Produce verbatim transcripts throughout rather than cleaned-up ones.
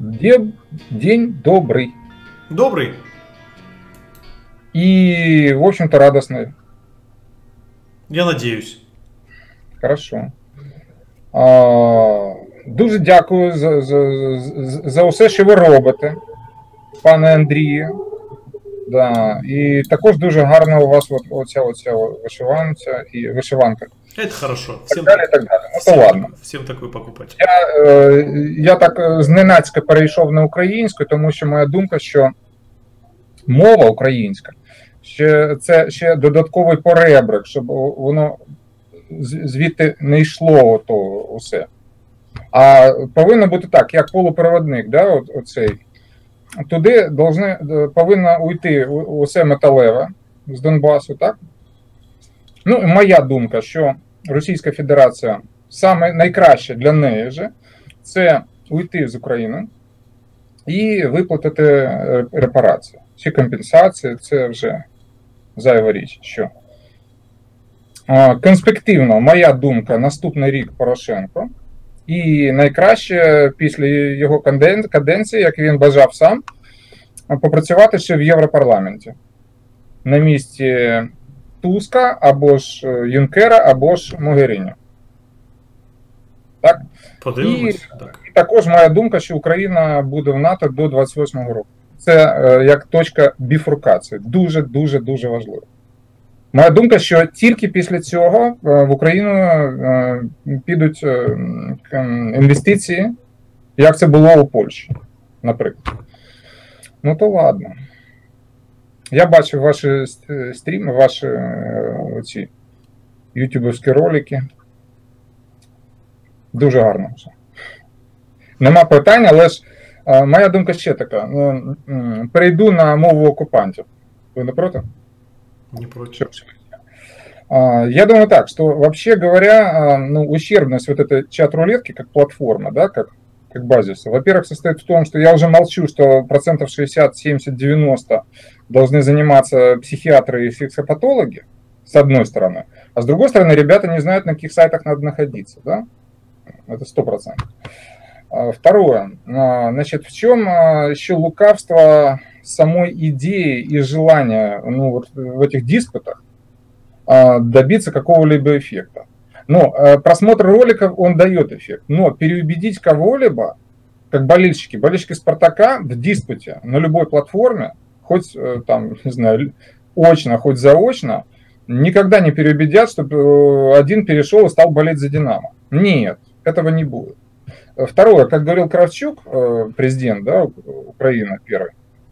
День, день добрый. Добрый. И, в общем-то, радостный. Я надіюсь. Хорошо. А, дуже дякую за, за, за усе, що ви робите, пане Андрію. Да. І також дуже гарна у вас от, оця, оця вишиванця і вишиванка. Это хорошо. Всем, так далі, так далі. Ну, всем, то ладно. Всем такое покупать. Я, е, я так зненацька перейшов на українську, тому що моя думка, що мова українська, ще, це ще додатковий поребрик, щоб воно звідти не йшло ото усе. А повинно бути так, як полупроводник, да, от, оцей. Туди должны, повинно уйти усе металеве з Донбасу, так? Ну, моя думка, що Російська Федерація саме найкраще для неї же це уйти з України і виплатити репарації. Чи компенсації, це вже зайва річ. Що? Конспективно, моя думка, наступний рік Порошенко. І найкраще після його каденції, як він бажав сам, попрацювати ще в Європарламенті. На місці Туска, або ж Юнкера, або ж Могеріні. Так? Подивимось. І, так. і також моя думка, що Україна буде в НАТО до двадцять восьмого року. Це е, як точка біфуркації. Дуже-дуже-дуже важливо. Моя думка, що тільки після цього в Україну підуть інвестиції, як це було у Польщі, наприклад. Ну то ладно. Я бачив ваші стріми, ваші оці ютубовські ролики. Дуже гарно все. Нема питань, але ж моя думка ще така. Перейду на мову окупантів. Ви не проти? Не против. Я думаю так, что вообще говоря, ну, ущербность вот этой чат-рулетки как платформа, да, как, как базиса, во-первых, состоит в том, что я уже молчу, что процентов шестьдесят, семьдесят, девяносто должны заниматься психиатры и сексопатологи, с одной стороны, а с другой стороны, ребята не знают, на каких сайтах надо находиться, да, это сто процентов. Второе, значит, в чем еще лукавство самой идеи и желания, ну, вот в этих диспутах добиться какого-либо эффекта. Но просмотр роликов, он дает эффект. Но переубедить кого-либо, как болельщики, болельщики Спартака в диспуте на любой платформе, хоть там, не знаю, очно, хоть заочно, никогда не переубедят, чтобы один перешел и стал болеть за Динамо. Нет, этого не будет. Второе, как говорил Кравчук, президент, да, Украины первый,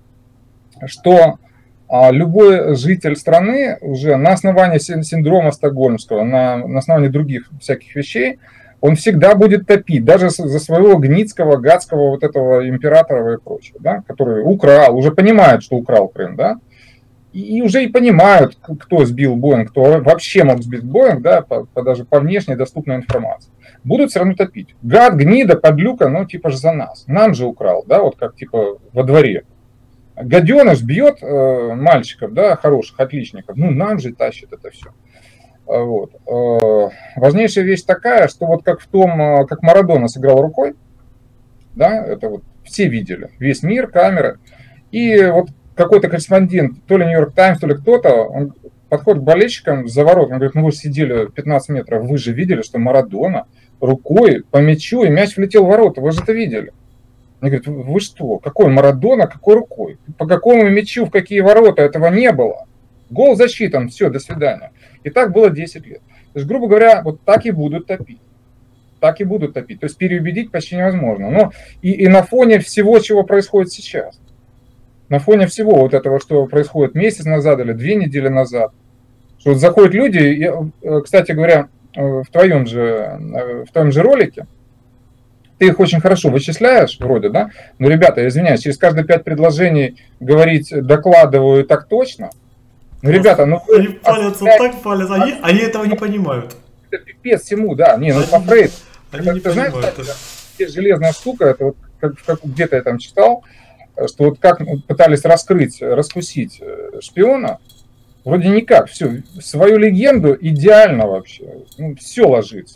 что а, любой житель страны уже на основании синдрома Стокгольмского, на, на основании других всяких вещей, он всегда будет топить, даже за своего гницкого, гадского вот этого императора и прочего, да, который украл, уже понимают, что украл Крым, да, и, и уже и понимают, кто сбил Боинг, кто вообще мог сбить Боинг, да, по, по, даже по внешней доступной информации. Будут все равно топить. Гад, гнида, подлюка, ну типа же за нас. Нам же украл, да, вот как типа во дворе. Гаденыш бьет э, мальчиков, да, хороших, отличников, ну нам же тащит это все. Вот. Э, важнейшая вещь такая, что вот как в том, как Марадона сыграл рукой, да, это вот все видели, весь мир, камеры, и вот какой-то корреспондент, то ли Нью-Йорк Таймс, то ли кто-то, он подходит к болельщикам за ворот, он говорит, ну вы сидели пятнадцать метров, вы же видели, что Марадона рукой по мячу, и мяч влетел в ворота, вы же это видели. Они говорят, вы что, какой Марадона, какой рукой? По какому мячу, в какие ворота? Этого не было. Гол засчитан, все, до свидания. И так было десять лет. То есть, грубо говоря, вот так и будут топить. Так и будут топить. То есть переубедить почти невозможно. Но и, и на фоне всего, чего происходит сейчас, на фоне всего вот этого, что происходит месяц назад или две недели назад, что вот заходят люди, я, кстати говоря, в твоем же, в твоем же ролике, ты их очень хорошо вычисляешь, вроде, да? Но, ребята, я извиняюсь, через каждые пять предложений говорить докладываю так точно. Ну, ребята, ну... Они палятся, так палятся, они, они этого не понимают. Это пипец всему, да. Не, ну, по Фрейду. Они не ты знаешь, понимают. это... есть железная штука, это вот как, как где-то я там читал, что вот как пытались раскрыть, раскусить шпиона, вроде никак, все, свою легенду идеально вообще, ну, все ложится.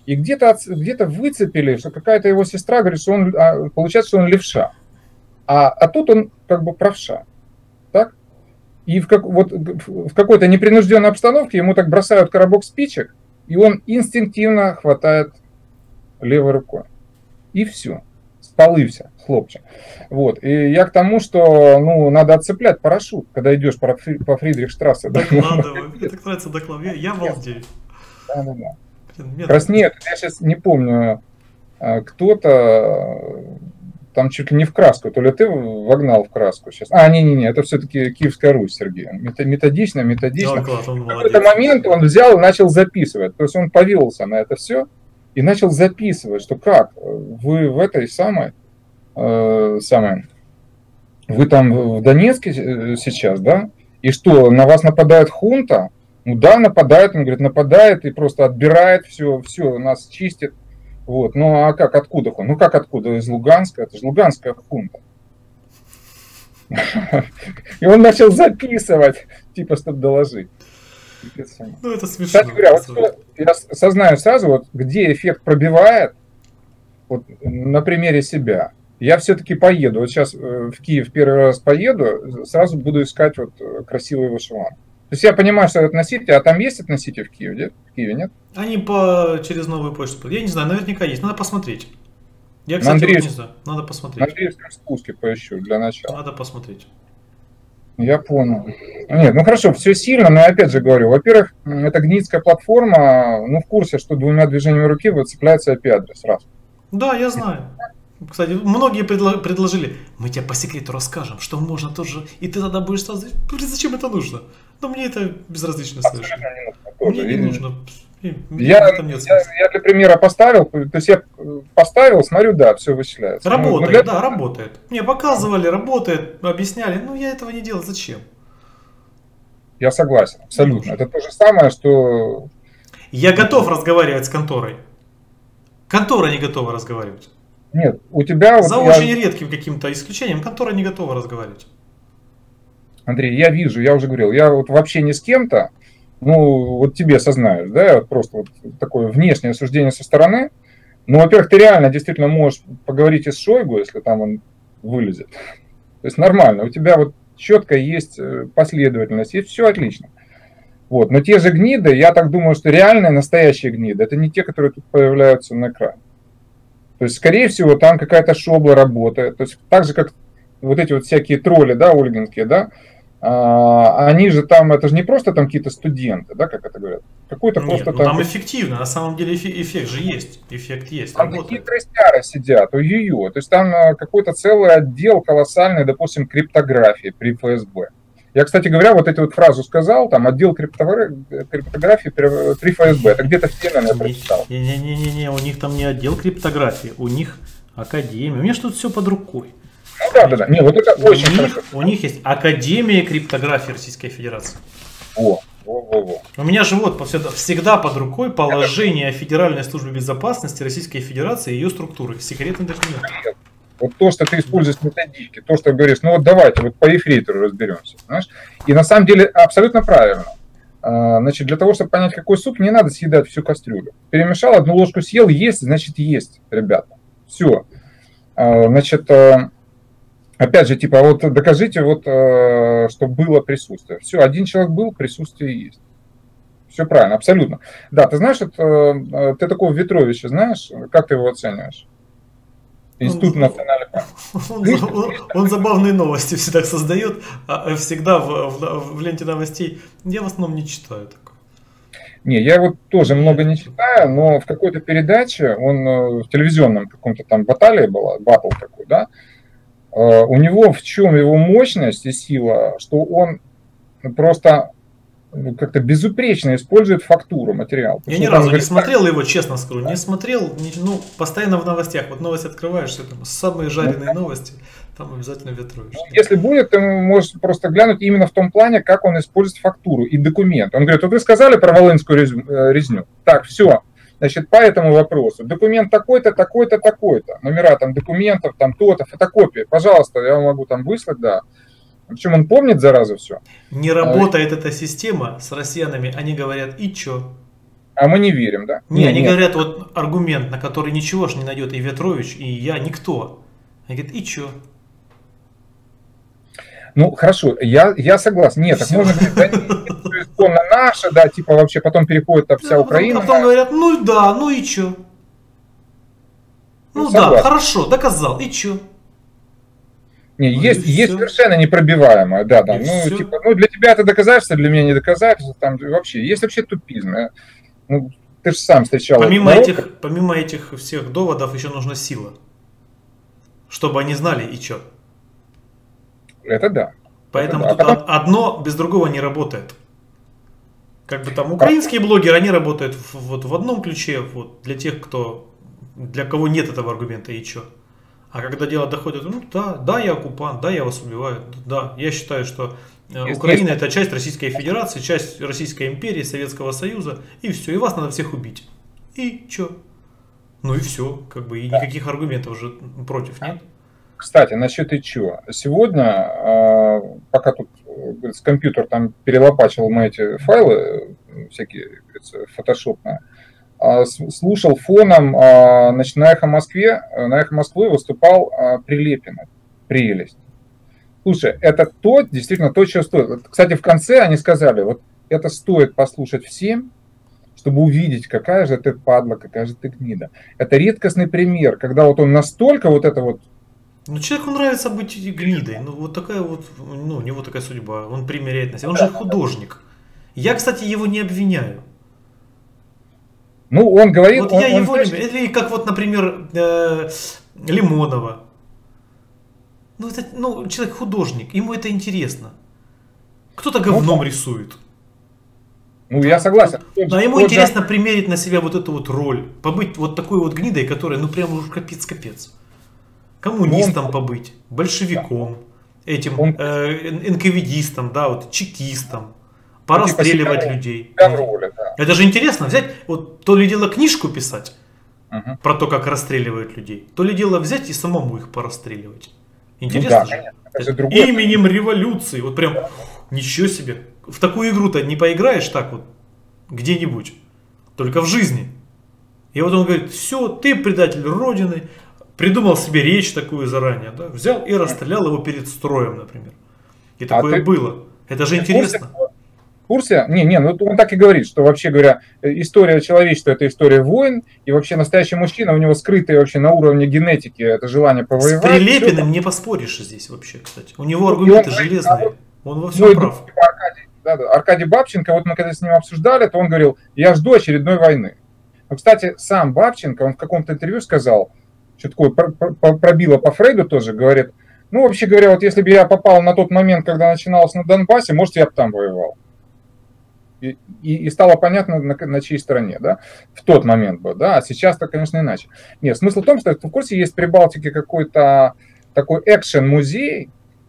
И где-то где-то выцепили, что какая-то его сестра говорит, что он, получается, что он левша. А, а тут он как бы правша. Так? И в, как, вот, в какой-то непринужденной обстановке ему так бросают коробок спичек, и он инстинктивно хватает левой рукой. И все. Спалився, хлопче. Вот. И я к тому, что ну, надо отцеплять парашют, когда идешь по, по Фридрихштрассе. Докладываю. Мне так нравится доклад. Я, я балдею. Да, да, да. Краснеет. Я сейчас не помню, кто-то там чуть ли не в краску, то ли ты вогнал в краску сейчас. А, не-не-не, это все-таки Киевская Русь, Сергей. Методично, методично. Доклад, в какой-то момент он взял и начал записывать. То есть он повелся на это все и начал записывать, что как вы в этой самой, э, самой, вы там в Донецке сейчас, да? И что, на вас нападает хунта? Ну да, нападает, он говорит, нападает и просто отбирает все, все, нас чистит. Вот. Ну а как, откуда он? Ну как откуда? Из Луганска, это же Луганская хунта. И он начал записывать, типа, чтобы доложить. Ну это смешно. Кстати говоря, вот, я сознаю сразу, вот, где эффект пробивает, вот, на примере себя. Я все-таки поеду, вот сейчас в Киев первый раз поеду, сразу буду искать вот красивый вышиван. То есть я понимаю, что это относитель, а там есть относитель в Киеве, нет? В Киеве нет? Они по, через новую почту. Я не знаю, наверняка есть, надо посмотреть. Я, кстати, вот не знаю, надо посмотреть. На Андреевском спуске поищу для начала. Надо посмотреть. Я понял. Нет, ну хорошо, все сильно, но я опять же говорю, во-первых, это гнитская платформа, ну в курсе, что двумя движениями руки выцепляется ай пи-адрес сразу. Да, я знаю. Кстати, многие предло- предложили, мы тебе по секрету расскажем, что можно тоже, и ты тогда будешь сразу, зачем это нужно? Но мне это безразлично совершенно. Мне не нужно. Я, я, я для примера поставил, то есть я поставил, смотрю, да, все вычисляется. Работает, ну, для... да, работает. Мне показывали, работает, объясняли, но я этого не делал, зачем? Я согласен, абсолютно. Это то же самое, что... Я готов разговаривать с конторой. Контора не готова разговаривать. Нет, у тебя... За вот очень я... редким каким-то исключением контора не готова разговаривать. Андрей, я вижу, я уже говорил, я вот вообще ни с кем-то, ну, вот тебе сознаюсь, да, вот просто вот такое внешнее суждение со стороны. Ну, во-первых, ты реально действительно можешь поговорить и с Шойгу, если там он вылезет. То есть нормально, у тебя вот четко есть последовательность, и все отлично. Вот. Но те же гниды, я так думаю, что реальные, настоящие гниды, это не те, которые тут появляются на экране. То есть, скорее всего, там какая-то шобла работает. То есть, так же, как вот эти вот всякие тролли, да, ольгинские, да, а, они же там, это же не просто там какие-то студенты, да, как это говорят. Какой-то Нет, просто ну там... там эффективно, на самом деле эффект же есть. Эффект есть, там работает. такие крестьяра сидят, ой-ой-ой. То есть, там какой-то целый отдел колоссальный, допустим, криптографии при эф эс бэ. Я, кстати говоря, вот эту вот фразу сказал, там, отдел криптографии при эф эс бэ. Это где-то в стене я прочитал. Не-не-не, у них там не отдел криптографии, у них академия. У меня что-то все под рукой. Ну да, да, да. Не, вот это у очень них, хорошо. У них есть Академия криптографии Российской Федерации. О, во, во, во. У меня же вот всегда, всегда под рукой положение Федеральной службы безопасности Российской Федерации и ее структуры. Секретный документ. Вот то, что ты используешь методики, то, что говоришь, ну вот давайте вот по ефрейтору разберемся, знаешь? И на самом деле абсолютно правильно. Значит, для того, чтобы понять, какой суп, не надо съедать всю кастрюлю. Перемешал, одну ложку съел, есть, значит есть, ребята. Все. Значит, опять же, типа, вот докажите, вот, что было присутствие. Все, один человек был, присутствие есть. Все правильно, абсолютно. Да, ты знаешь, это, ты такого Ветровича знаешь, как ты его оцениваешь? Институт национальной памяти. Он, он, он забавные новости всегда создает, а всегда в, в, в ленте новостей. Я в основном не читаю такое. Не, я вот тоже много не читаю, но в какой-то передаче, он в телевизионном каком-то там баталии была, батл такой, да, у него в чем его мощность и сила, что он просто как-то безупречно использует фактуру, материал. Я ни разу не смотрел его, честно скажу, не смотрел, не, ну, постоянно в новостях, вот новости открываешь, все там, самые жареные новости, там обязательно Ветрович. Если будет, ты можешь просто глянуть именно в том плане, как он использует фактуру и документ. Он говорит, вот вы сказали про волынскую резню, так, все, значит, по этому вопросу, документ такой-то, такой-то, такой-то, номера там документов, там то-то, фотокопии, пожалуйста, я вам могу там выслать, да. Причем он помнит, зараза, все. Не работает а, эта система с россиянами, они говорят, и чё? а мы не верим, да? Не, нет, они нет. говорят, вот аргумент, на который ничего ж не найдет и Ветрович, и я никто. Они говорят, и чё? Ну, хорошо, я, я согласен. Нет, так можно говорить, да, исконно наша, да, типа вообще потом переходит там вся Украина. А потом говорят, ну да, ну и чё? Ну, ну да, хорошо, доказал, и чё? Не, ну, есть, есть совершенно непробиваемое, да, да. Ну, все. Типа, ну, для тебя это доказательство, для меня не доказательство, там вообще, есть вообще тупизм. Ну, ты же сам встречал. Помимо этих, помимо этих всех доводов еще нужна сила. Чтобы они знали и чё. Это да. Поэтому это тут да. А потом... одно без другого не работает. Как бы там украинские блогеры, они работают в, вот в одном ключе, вот для тех, кто, для кого нет этого аргумента и чё. А когда дело доходит, ну да, да, я оккупант, да, я вас убиваю, да, я считаю, что есть, Украина есть. Это часть Российской Федерации, часть Российской империи, Советского Союза, и все, и вас надо всех убить. И чё? Ну и все, как бы, и да. Никаких аргументов уже против нет. Кстати, насчет и чё. Сегодня, пока тут говорится, компьютер там перелопачивал мои эти файлы, всякие, говорится, фотошопные, слушал фоном, значит, на Эхо Москве, на Эхо Москвы выступал Прилепин, прелесть. Слушай, это то, действительно, то, что стоит. Кстати, в конце они сказали, вот это стоит послушать всем, чтобы увидеть, какая же ты падла, какая же ты гнида. Это редкостный пример, когда вот он настолько вот это вот... Ну, человеку нравится быть гнидой, ну, вот такая вот, ну, у него такая судьба, он примеряет на себя, он же художник. Я, кстати, его не обвиняю. Ну, он говорит... Вот он, я он, его не... Или как вот, например, э, Лимонова. Ну, это, ну, человек художник, ему это интересно. Кто-то говном ну, рисует. Ну, я согласен. Да, ему интересно же... примерить на себя вот эту вот роль. Побыть вот такой вот гнидой, которая, ну, прям уже капец-капец. Коммунистом он... побыть, большевиком, да. этим он... э, энкавидистом, да, вот чекистом. Порастреливать ну, типа людей. Роли, да. Это же интересно взять, вот то ли дело книжку писать угу. про то, как расстреливают людей, то ли дело взять и самому их порастреливать. Интересно ну, да, же. Это же другое. Именем революции. Вот прям, ничего себе. В такую игру-то не поиграешь так вот где-нибудь, только в жизни. И вот он говорит, все, ты предатель Родины, придумал себе речь такую заранее, да, взял и расстрелял его перед строем, например. И такое а ты... было. Это же интересно. В курсе? Не, не, ну он так и говорит, что вообще говоря, история человечества это история войн, и вообще настоящий мужчина, у него скрытые вообще на уровне генетики это желание повоевать. С Прилепиным не поспоришь здесь вообще, кстати. У него аргументы он, железные, он во всем прав. Аркадий, да, да, Аркадий Бабченко, вот мы когда с ним обсуждали, то он говорил, я жду очередной войны. Но, кстати, сам Бабченко, он в каком-то интервью сказал, что такое пробило по Фрейду тоже, говорит, ну вообще говоря, вот если бы я попал на тот момент, когда начиналось на Донбассе, может я бы там воевал. И, и, и стало понятно, на, на чьей стороне, да, в тот момент бы, да, а сейчас-то, конечно, иначе. Нет, смысл в том, что в курсе есть в Прибалтике какой-то такой экшен-музей,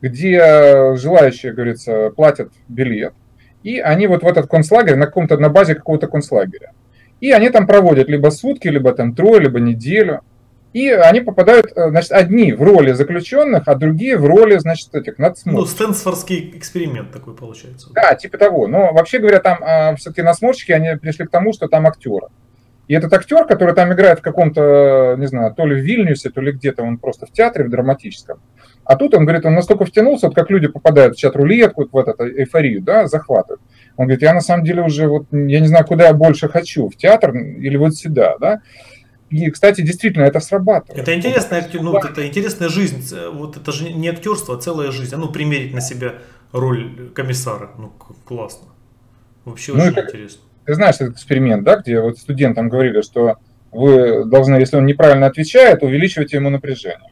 где желающие, говорится, платят билет, и они вот в этот концлагерь, на каком-то, на базе какого-то концлагеря, и они там проводят либо сутки, либо там трое, либо неделю, и они попадают, значит, одни в роли заключенных, а другие в роли, значит, этих надсмотрщиков. Ну, стэнфордский эксперимент такой получается. Да, типа того. Но вообще говоря, там э, все-таки надсмотрщики, они пришли к тому, что там актеры. И этот актер, который там играет в каком-то, не знаю, то ли в Вильнюсе, то ли где-то, он просто в театре, в драматическом. А тут он говорит, он настолько втянулся, вот как люди попадают в чат-рулетку, вот в эту эйфорию, да, захватывают. Он говорит, я на самом деле уже, вот, я не знаю, куда я больше хочу, в театр или вот сюда, да. И, кстати, действительно, это срабатывает. Это интересная, ну, это интересная жизнь. Вот это же не актерство, а целая жизнь. А ну, примерить на себя роль комиссара. Ну, классно. Вообще ну, очень это, интересно. Ты знаешь этот эксперимент, да, где вот студентам говорили, что вы должны, если он неправильно отвечает, увеличивать ему напряжение.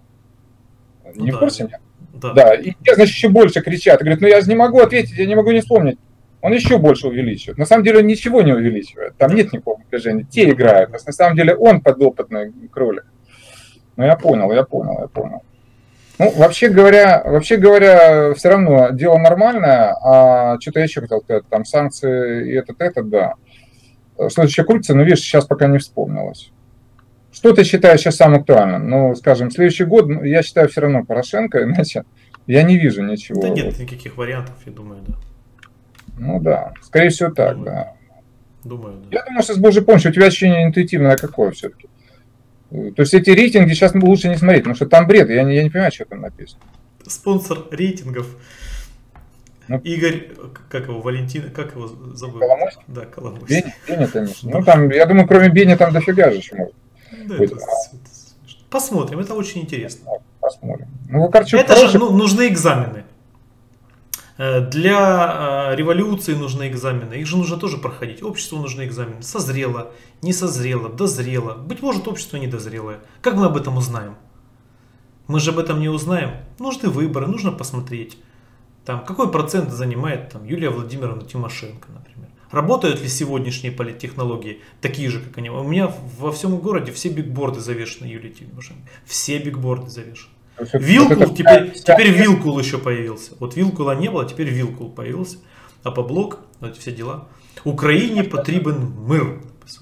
Не ну, в курсе? Да. Да. Да. И те, значит, еще больше кричат. Говорят, ну я же не могу ответить, я не могу не вспомнить. Он еще больше увеличивает. На самом деле он ничего не увеличивает. Там нет никакого напряжения. Те играют. На самом деле он подопытный кролик. Ну я понял, я понял, я понял. Ну, вообще говоря, вообще говоря, все равно дело нормальное, а что-то я еще хотел сказать, там санкции и этот, этот, да. Что-то еще крутится, но видишь, сейчас пока не вспомнилось. Что ты считаешь сейчас самым актуальным? Ну, скажем, следующий год, я считаю, все равно Порошенко, иначе я не вижу ничего. Да нет никаких вариантов, я думаю, да. Ну да, скорее всего так, да. Думаю, да. Я думаю, что с Божьей помощью у тебя ощущение интуитивное какое все-таки. То есть эти рейтинги сейчас лучше не смотреть, потому что там бред, я не, я не понимаю, что там написано. Спонсор рейтингов. Ну, Игорь, как его, Валентин, как его забыл? Коломойский? Да, Коломойский. Беня, Беня, конечно. Ну, там, я думаю, кроме Бени там дофига же еще может. Да, это, это, посмотрим, это очень интересно. Посмотрим. Ну, Вакарчук это хороший. же ну, нужны экзамены. Для революции нужны экзамены. Их же нужно тоже проходить. Обществу нужны экзамены. Созрело, не созрело, дозрело. Быть может, общество недозрелое. Как мы об этом узнаем? Мы же об этом не узнаем. Нужны выборы, нужно посмотреть. Там, какой процент занимает там, Юлия Владимировна Тимошенко, например. Работают ли сегодняшние политтехнологии такие же, как они? У меня во всем городе все бигборды завешены Юлией Тимошенко. Все бигборды завешены. Вилкул, вот теперь, теперь Вилкул еще появился. Вот Вилкула не было, теперь Вилкул появился. А по блок, вот все дела. Украине потребен мир.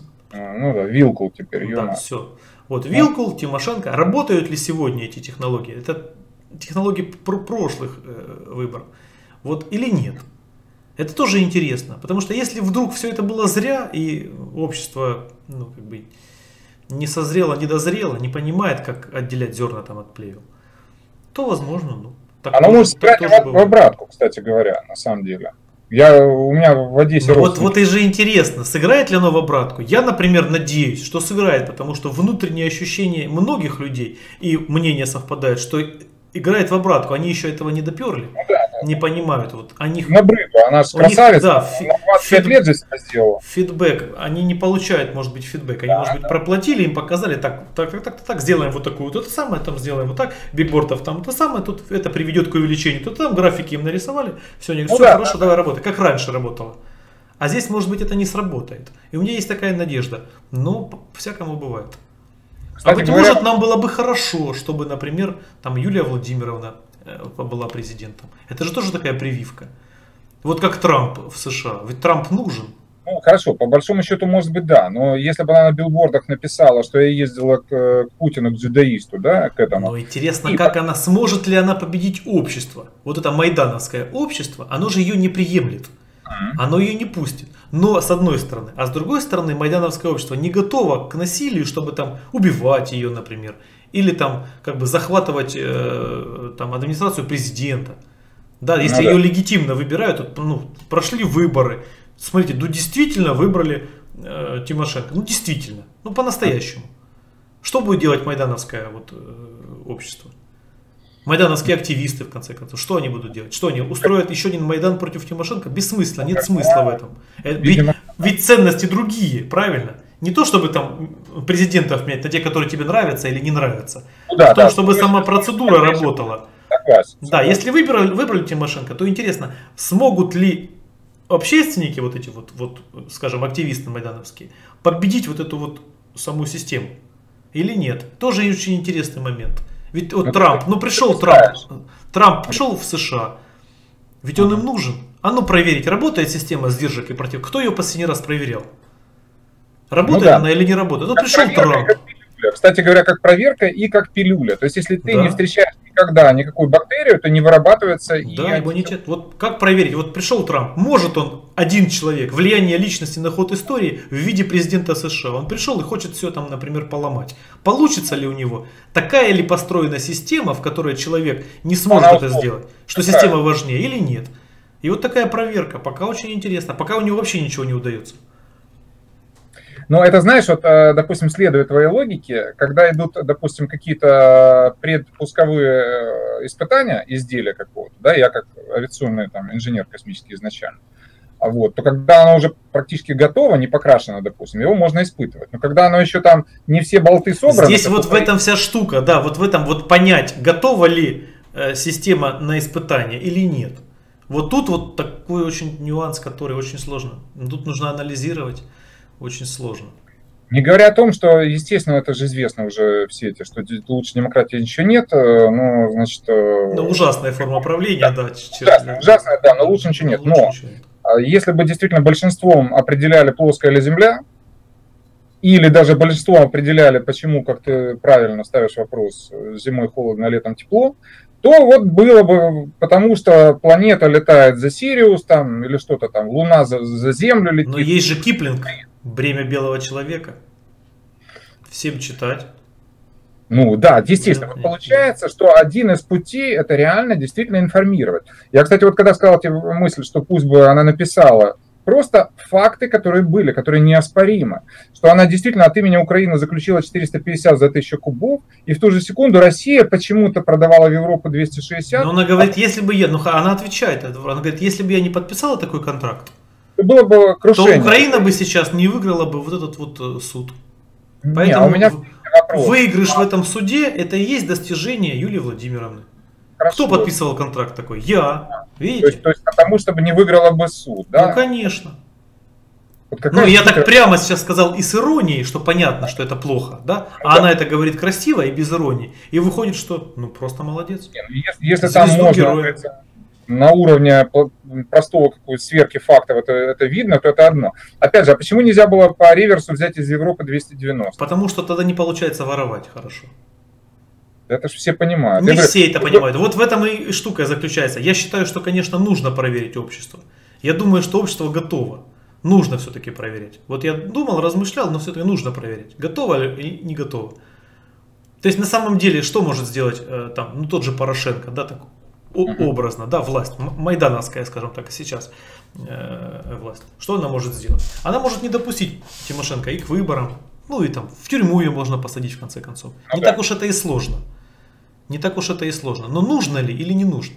Ну да, Вилкул теперь. Да, все. Вот Вилкул, Тимошенко. Работают ли сегодня эти технологии? Это технологии прошлых э, выборов. Вот или нет? Это тоже интересно. Потому что если вдруг все это было зря, и общество ну, как бы не созрело, не дозрело, не понимает, как отделять зерна там от плевел, то возможно, ну. Так Оно тоже, может сыграть в обратку, кстати говоря, на самом деле. Я, у меня в Одессе... Ну, вот, вот и же интересно, сыграет ли оно в обратку? Я, например, надеюсь, что сыграет, потому что внутренние ощущения многих людей и мнения совпадают, что играет в обратку. Они еще этого не доперли, ну, да, да. не понимают. Вот, они... Набрыдла, она же красавица, да, она двадцать пять лет здесь сделала. Фидбэк, они не получают, может быть, фидбэк. Они, да, может быть, да. проплатили, им показали, так, так, так, так, так, сделаем вот такую, вот это самое, там сделаем вот так, бигбордов там то самое, тут это приведет к увеличению, тут там графики им нарисовали, все, они говорят, ну, все да, хорошо, да. давай работай, как раньше работало. А здесь, может быть, это не сработает. И у меня есть такая надежда, но по-всякому бывает. Кстати, а быть говоря... может, нам было бы хорошо, чтобы, например, там Юлия Владимировна была президентом. Это же тоже такая прививка. Вот как Трамп в США. Ведь Трамп нужен. Ну, хорошо, по большому счету, может быть, да. Но если бы она на билбордах написала, что я ездила к, к Путину, к дзюдоисту, да, к этому. Но интересно, и... как она, сможет ли она победить общество? Вот это майдановское общество, оно же ее не приемлет. Оно ее не пустит. Но с одной стороны. А с другой стороны, майдановское общество не готово к насилию, чтобы там убивать ее, например. Или там как бы захватывать э, там, администрацию президента. Да, если ну, ее да. легитимно выбирают, то, ну, прошли выборы. Смотрите, ну действительно выбрали э, Тимошенко. Ну действительно. Ну по-настоящему. Что будет делать майдановское вот, э, общество? Майдановские активисты, в конце концов, что они будут делать? Что они устроят еще один Майдан против Тимошенко? Бессмысленно, нет смысла в этом. Ведь, ведь ценности другие, правильно? Не то, чтобы там президентов менять на те, которые тебе нравятся или не нравятся, ну, да, а то, да, чтобы сама процедура работала. Согласен, да, согласен. Если выбрали, выбрали Тимошенко, то интересно, смогут ли общественники, вот эти вот, вот, скажем, активисты майдановские, победить вот эту вот саму систему или нет? Тоже очень интересный момент. Ведь вот ну, Трамп, ну пришел Трамп, Трамп пришел в США, ведь он им нужен. А ну проверить, работает система сдержек и против. Кто ее последний раз проверял? Работает ну, да. она или не работает? Вот пришел Трамп. Кстати говоря, как проверка и как пилюля. То есть, если ты да. не встречаешь никогда никакую бактерию, то не вырабатывается... Да, и его не... Вот как проверить? Вот пришел Трамп, может он, один человек, влияние личности на ход истории в виде президента США. Он пришел и хочет все там, например, поломать. Получится ли у него? Такая ли построена система, в которой человек не сможет Она это условно. сделать? Что Такая. система важнее или нет? И вот такая проверка. Пока очень интересно. Пока у него вообще ничего не удается. Но это, знаешь, вот, допустим, следуя твоей логике, когда идут, допустим, какие-то предпусковые испытания изделия какого-то, да, я как авиационный там, инженер космический изначально, вот, то когда оно уже практически готово, не покрашено, допустим, его можно испытывать. Но когда оно еще там не все болты собраны... Здесь вот в этом вся штука, да, вот в этом вот понять, готова ли э, система на испытание или нет. Вот тут вот такой очень нюанс, который очень сложно. Тут нужно анализировать. Очень сложно. Не говоря о том, что, естественно, это же известно уже все эти, что лучше демократии ничего нет, но, значит... Ну, ужасная форма правления, да. да ужасная, ужасная, да, но лучше ничего нет. Но, но ничего нет. Если бы действительно большинством определяли, плоская ли Земля, или даже большинством определяли, почему, как ты правильно ставишь вопрос, зимой холодно, а летом тепло, то вот было бы, потому что планета летает за Сириус, там, или что-то там, Луна за, за Землю летит. Но есть же Киплинг, «Бремя белого человека». Всем читать. Ну да, действительно, да, получается, что один из путей это реально действительно информировать. Я, кстати, вот когда сказал тебе мысль, что пусть бы она написала просто факты, которые были, которые неоспоримы, что она действительно от имени Украины заключила четыреста пятьдесят за тысячу кубов, и в ту же секунду Россия почему-то продавала в Европу двести шестьдесят. Но она говорит, если бы я, ну она отвечает, она говорит, если бы я не подписала такой контракт, то было бы крушение. То Украина бы сейчас не выиграла бы вот этот вот суд. Не, Поэтому а у меня выигрыш в этом суде это и есть достижение Юлии Владимировны. Хорошо. Кто подписывал контракт такой? Я. Видите? То есть, то есть потому, чтобы не выиграла бы суд, да? Ну, конечно. Вот ну, я так прямо сейчас сказал и с иронией, что понятно, что это плохо, да? А да. Она это говорит красиво и без иронии. И выходит, что, ну, просто молодец. Если, если там можно на уровне простого какой-то сверки фактов это, это видно, то это одно. Опять же, а почему нельзя было по реверсу взять из Европы двести девяносто? Потому что тогда не получается воровать хорошо. Это же все понимают. Не я все говорю, это понимают. Вот в этом и штука заключается. Я считаю, что, конечно, нужно проверить общество. Я думаю, что общество готово. Нужно все-таки проверять. Вот я думал, размышлял, но все-таки нужно проверить. Готово или не готово. То есть на самом деле, что может сделать э, там, ну тот же Порошенко, да, так образно, да, власть, майдановская, скажем так, сейчас э, власть. Что она может сделать? Она может не допустить Тимошенко и к выборам, ну и там в тюрьму ее можно посадить в конце концов. Не okay. так уж это и сложно. Не так уж это и сложно. Но нужно ли или не нужно?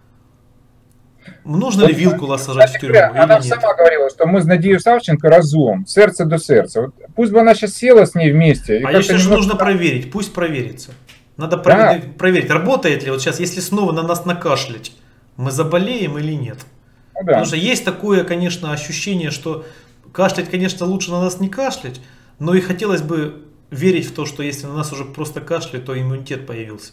Нужно вот, ли Вилкула сажать в тюрьму? Она сама говорила, что мы с Надеей Савченко разум, сердце до сердца. Вот пусть бы она сейчас села с ней вместе. А если же нужно проверить, пусть проверится. Надо проверить, да. проверить, работает ли вот сейчас, если снова на нас накашлять, мы заболеем или нет. Ну, да. Потому что есть такое, конечно, ощущение, что кашлять, конечно, лучше на нас не кашлять, но и хотелось бы верить в то, что если на нас уже просто кашляют, то иммунитет появился.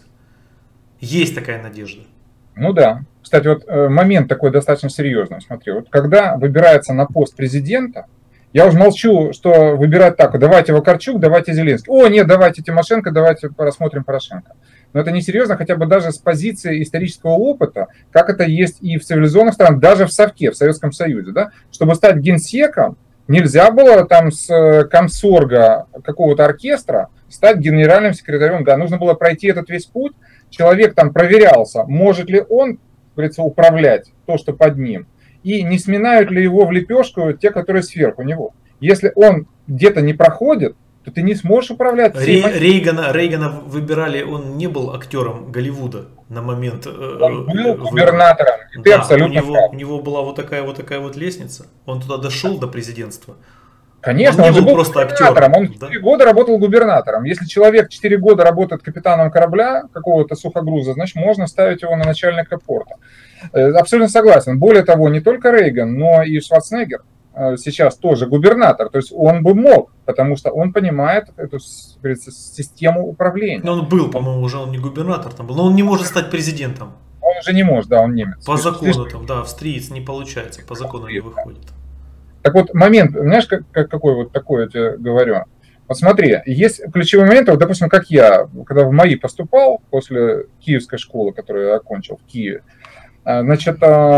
Есть такая надежда. Ну да. Кстати, вот момент такой достаточно серьезный. Смотри, вот когда выбирается на пост президента, я уже молчу, что выбирать так, давайте Вакарчук, давайте Зеленский. О, нет, давайте Тимошенко, давайте рассмотрим Порошенко. Но это несерьезно, хотя бы даже с позиции исторического опыта, как это есть и в цивилизованных странах, даже в Совке, в Советском Союзе, да, чтобы стать генсеком, нельзя было там с комсорга какого-то оркестра стать генеральным секретарем, да, нужно было пройти этот весь путь, человек там проверялся, может ли он, как говорится, управлять то, что под ним, и не сминают ли его в лепешку те, которые сверху него. Если он где-то не проходит, то ты не сможешь управлять. Рей, Рейгана, Рейгана выбирали, он не был актером Голливуда на момент. Он был губернатором. Да, ты абсолютно у, него, у него была вот такая вот такая вот лестница. Он туда дошел до президентства. Конечно, он, он же был просто актером. Он четыре да? года работал губернатором. Если человек четыре года работает капитаном корабля какого-то сухогруза, значит, можно ставить его на начальника порта. Абсолютно согласен. Более того, не только Рейган, но и Шварценеггер сейчас тоже губернатор. То есть он бы мог, потому что он понимает эту, говорится, систему управления. Но он был, по-моему, уже он не губернатор там был, но он не может стать президентом. Он уже не может, да, он немец. По закону там, да, австриец не получается, по закону не выходит. Так вот, момент, знаешь, как, какой вот такой я тебе говорю? Вот смотри, есть ключевой момент, вот, допустим, как я, когда в МАИ поступал после киевской школы, которую я окончил в Киеве, значит,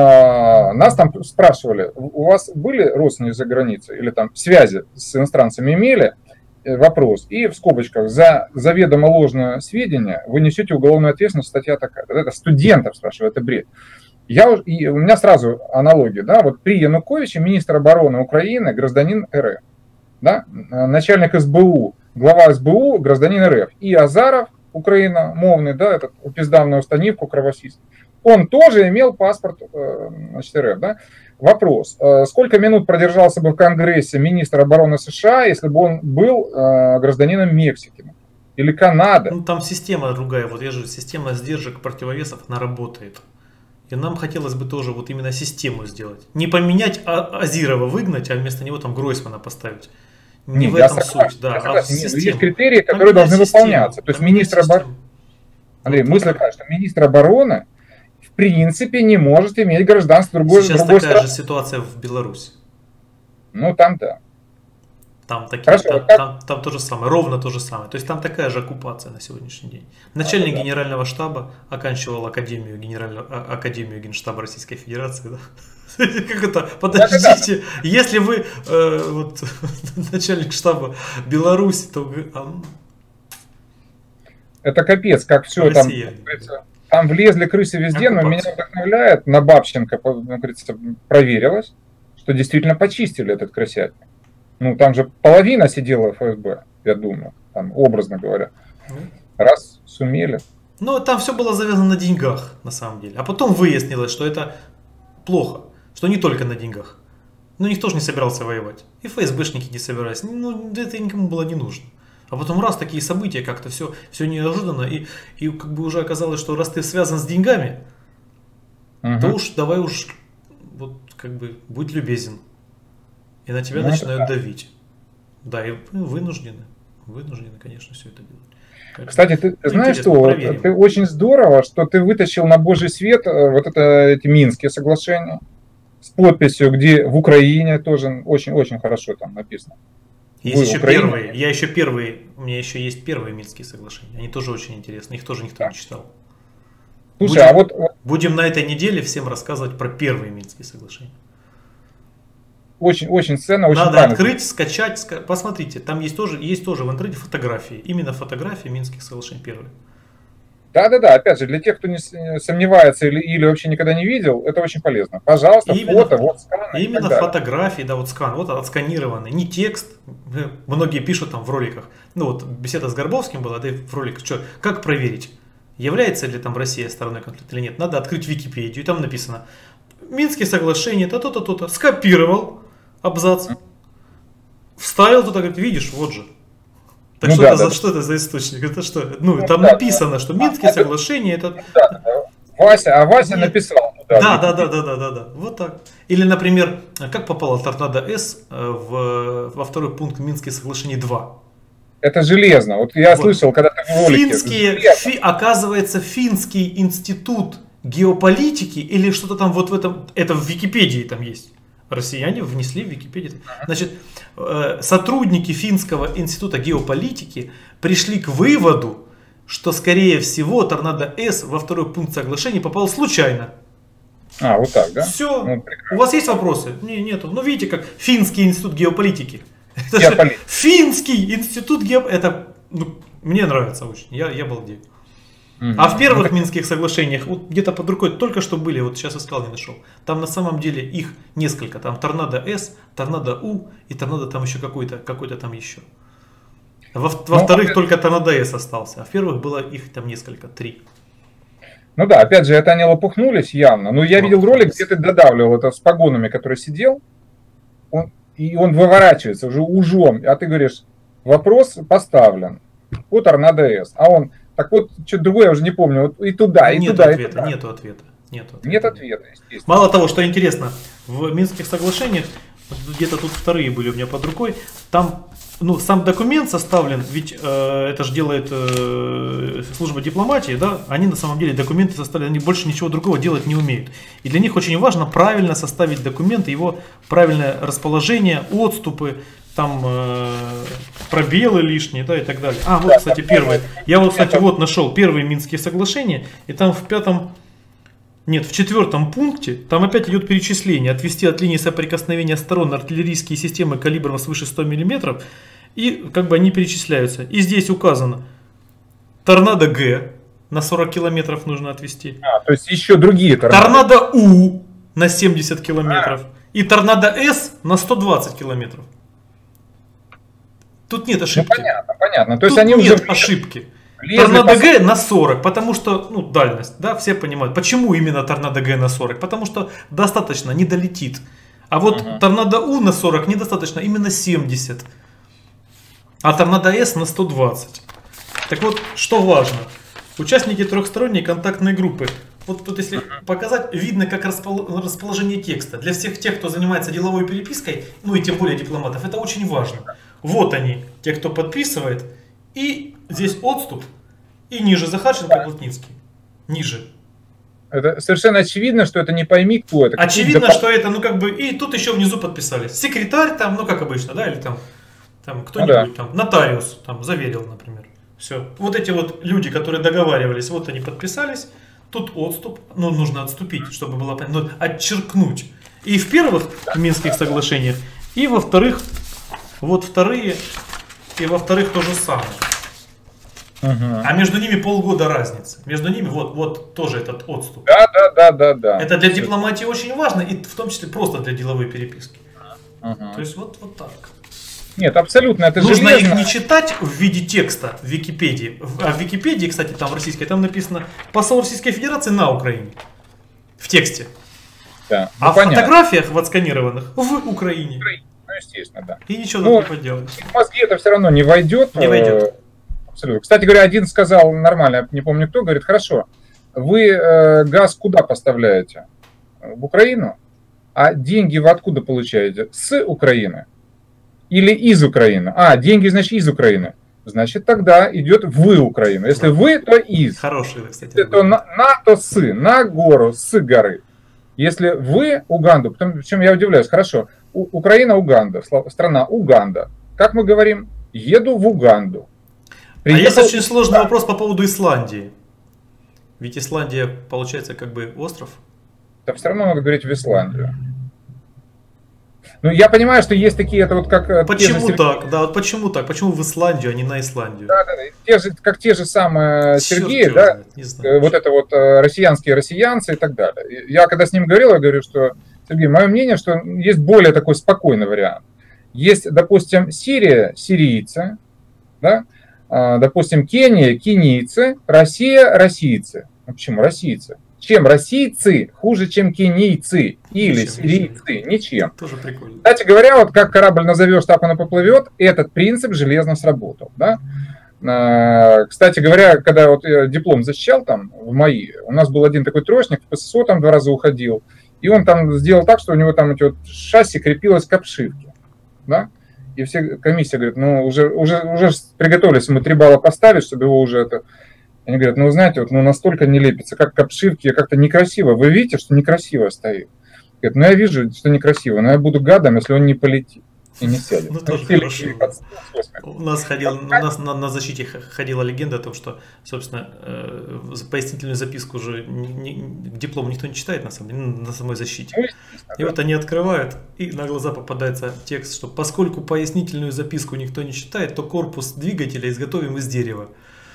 нас там спрашивали, у вас были родственники за границей или там связи с иностранцами имели? Вопрос. И в скобочках, за заведомо ложное сведения вы несете уголовную ответственность, статья такая. Это студентов спрашиваю, это бред. Я, и у меня сразу аналогия, да, вот при Януковиче министр обороны Украины гражданин РФ, да, начальник СБУ, глава СБУ гражданин РФ, и Азаров, Украина, мовный, да, этот упиздав на установку кровосись, он тоже имел паспорт, значит, РФ, да. Вопрос, сколько минут продержался бы в Конгрессе министр обороны США, если бы он был гражданином Мексики или Канады? Ну там система другая, вот я же, система сдержек, противовесов, она работает. И нам хотелось бы тоже вот именно систему сделать. Не поменять а Азирова выгнать, а вместо него там Гройсмана поставить. Не, не в этом согласен, суть. Да, а есть критерии, которые поменять должны систему, выполняться. То есть министр обороны... Андрей, мысль такая, что министр обороны в принципе не может иметь гражданство другой, Сейчас другой такая страны. же ситуация в Беларуси. Ну там да. Там, такие, Хорошо, там, вот как- там, там то же самое, ровно то же самое. То есть там такая же оккупация на сегодняшний день. Начальник да. генерального штаба оканчивал академию, генерального, а- академию Генштаба Российской Федерации. Да? Как это? Подождите, если вы э, вот, начальник штаба Беларуси, то вы... а, м, Это капец, как все там, Россия. как говорится, там влезли крысы везде, но меня Оккупация. вдохновляет, на Бабченко, по- как говорится, проверилось, что действительно почистили этот крысятник. Ну, там же половина сидела в ФСБ, я думаю, там, образно говоря. Раз сумели. Ну, там все было завязано на деньгах, на самом деле. А потом выяснилось, что это плохо, что не только на деньгах. Ну, никто же не собирался воевать. И ФСБшники не собирались. Ну, это никому было не нужно. А потом раз такие события, как-то все, все неожиданно, и, и как бы уже оказалось, что раз ты связан с деньгами, Угу. то уж давай уж, вот как бы, будь любезен. И на тебя Ну, это начинают да. давить. Да, и ну, вынуждены. Вынуждены, конечно, все это делать. Поэтому, Кстати, ты, ты ну, знаешь, интересно, что вот, проверим. ты очень здорово, что ты вытащил на Божий свет э, вот это, эти Минские соглашения с подписью, где в Украине тоже очень-очень хорошо там написано. Есть Вы еще Украина? первые. Я еще первые. У меня еще есть первые Минские соглашения. Они тоже очень интересны. Их тоже никто не читал. Слушай, Будем- а вот вот Будем на этой неделе всем рассказывать про первые Минские соглашения. очень-очень ценно, очень Надо правильно. открыть, скачать, ска- посмотрите. Там есть тоже, есть тоже в интернете фотографии. Именно фотографии Минских соглашений первые. Да-да-да, опять же, для тех, кто не с- не сомневается или, или вообще никогда не видел, это очень полезно. Пожалуйста, Именно- фото, вот сканы и Именно так далее. фотографии, да, вот скан, вот отсканированный, не текст. Э, Многие пишут там в роликах. Ну вот беседа с Горбовским была, да и в роликах. Что, как проверить, является ли там Россия стороной конфликта или нет? Надо открыть Википедию, и там написано Минские соглашения, то-то, то-то, скопировал абзац, вставил туда, говорит, видишь, вот же. Так Ну что, да, это да, за, да. что это за источник? Это что? Ну, Ну там да, написано, что Минские соглашения это... Да, да. Вася, а Вася Нет. написал. Да, да, да, да, да, да, да. Вот так. Или, например, как попала Торнадо С э, в, во второй пункт Минских соглашений два. Это железно. Вот я Вот. слышал, когда ты в ролике. Финские, Железно. фи- оказывается, Финский институт геополитики или что-то там вот в этом, это в Википедии там есть. Россияне внесли в Википедию. Значит, э, сотрудники Финского института геополитики пришли к выводу, что, скорее всего, Торнадо С во второй пункт соглашения попал случайно. А, вот так, да? Все. Ну, прекрасно. У вас есть вопросы? Не, нету. Ну, видите, как Финский институт геополитики. Это же Геополитика. Финский институт геополитики. Это, ну, мне нравится очень. Я, я балдею. Мгм. А в первых Ну, так- Минских соглашениях, вот где-то под рукой только что были, вот сейчас искал, не нашел. Там на самом деле их несколько. Там Торнадо С, Торнадо У и Торнадо там еще какой-то, какой-то там еще. Во, во Ну, вторых опять- только Торнадо С остался. А в первых было их там несколько, три. Ну да, опять же, это они лопухнулись явно. Но я видел ролик, Лопухнулись. где ты додавливал это с погонами, который сидел, он, и он выворачивается уже ужом. А ты говоришь, вопрос поставлен по Торнадо С. А он, так вот, что-то другое, я уже не помню, вот и туда, и нету туда, и ответа, туда. нету ответа. Нету ответа. Нет ответа, естественно. Мало того, что интересно, в Минских соглашениях, вот где-то тут вторые были у меня под рукой, там, ну, сам документ составлен, ведь э, это же делает э, служба дипломатии, да, они на самом деле документы составляют, они больше ничего другого делать не умеют. И для них очень важно правильно составить документ, его правильное расположение, отступы, там э, пробелы лишние, да, и так далее. А, вот, Да, кстати, там первый. первое. Я вот, кстати, Это- вот нашел первые Минские соглашения, и там в пятом, нет, в четвертом пункте, там опять идет перечисление, отвести от линии соприкосновения сторон артиллерийские системы калибром свыше ста миллиметров, и как бы они перечисляются. И здесь указано, Торнадо Г на сорок километров нужно отвести, А, то есть еще другие торнадо. Торнадо У на семьдесят километров и Торнадо С на сто двадцать километров. Тут нет Ну ошибки. понятно, понятно. То есть Тут они нет уже ошибки. влезли Торнадо по- Г на сорок, потому что, ну, дальность, да, все понимают. Почему именно Торнадо Г на сорок? Потому что достаточно, не долетит. А вот Мгм. Торнадо У на сорок недостаточно, именно семьдесят. А Торнадо С на сто двадцать. Так вот, что важно. Участники трехсторонней контактной группы. Вот тут если показать, видно как распол- расположение текста. Для всех тех, кто занимается деловой перепиской, ну и тем более дипломатов, это очень важно. Вот они, те, кто подписывает. И здесь отступ. И ниже Захарченко, Плотницкий. Ниже. Это совершенно очевидно, что это не пойми кто это. Очевидно, Какие-то что это, ну как бы, и тут еще внизу подписались. Секретарь там, ну как обычно, да, или там Там кто-нибудь, ну, да. там, нотариус там заверил, например. Все. Вот эти вот люди, которые договаривались, вот они подписались, тут отступ, ну, нужно отступить, чтобы было понятно, ну, отчеркнуть. И в первых Минских соглашениях, и во вторых, вот вторые, и во вторых то же самое. Угу. А между ними полгода разницы. Между ними вот, вот тоже этот отступ. Да, да, да, да, да. Это для дипломатии очень важно, и в том числе просто для деловой переписки. Угу. То есть вот, вот так. Нет, абсолютно, это нужно железно. Их не читать в виде текста в Википедии. А в Википедии, кстати, там в российской, там написано посол Российской Федерации на Украине. В тексте. Да, а ну, в понятно. Фотографиях в отсканированных в Украине. Ну, естественно, да. И ничего ну, тут не поделаешь. В мозги это все равно не войдет. Не войдет. Абсолютно. Кстати говоря, один сказал нормально, не помню кто, говорит, хорошо, вы э, газ куда поставляете? В Украину? А деньги вы откуда получаете? С Украины? Или из Украины? А, деньги, значит, из Украины. Значит, тогда идет в Украину. Если да. вы, то из. Хороший, кстати. Если то на, на, то с. На гору, с горы. Если вы Уганду, причем я удивляюсь, хорошо, У, Украина, Уганда, страна Уганда. Как мы говорим? Еду в Уганду. Приехал... А есть очень сложный вопрос по поводу Исландии. Ведь Исландия, получается, как бы остров. Да все равно надо говорить в Исландию. Ну, я понимаю, что есть такие, это вот как... Почему же... так? Да, вот почему так? Почему в Исландию, а не на Исландию? Да, да, те же, как те же самые Сергеи, да, знает, вот это вот россиянские россиянцы и так далее. Я когда с ним говорил, я говорю, что, Сергей, мое мнение, что есть более такой спокойный вариант. Есть, допустим, Сирия, сирийцы, да, допустим, Кения, кенийцы, Россия, российцы. Ну, почему российцы? Чем российцы хуже, чем кенийцы или ничем, сирийцы? Ничем. ничем. Тоже прикольно. Кстати говоря, вот как корабль назовешь, так он и поплывет, этот принцип железно сработал. Да? Кстати говоря, когда вот я диплом защищал там в МАИ, у нас был один такой троечник, в ПССО там два раза уходил, и он там сделал так, что у него там эти вот шасси крепилось к обшивке. Да? И все комиссия говорит, ну уже, уже, уже приготовились ему три балла поставить, чтобы его уже это... Они говорят, ну вы знаете, вот, ну настолько не лепится, как к обшивке, как-то некрасиво. Вы видите, что некрасиво стоит? Говорят, ну я вижу, что некрасиво, но я буду гадом, если он не полетит и не сядет. Ну, тоже хорошо. У нас, ходил, у нас на, на защите ходила легенда о том, что, собственно, э, пояснительную записку уже не, не, к диплому никто не читает, на самом деле, на самой защите. И вот они открывают, и на глаза попадается текст, что поскольку пояснительную записку никто не читает, то корпус двигателя изготовим из дерева.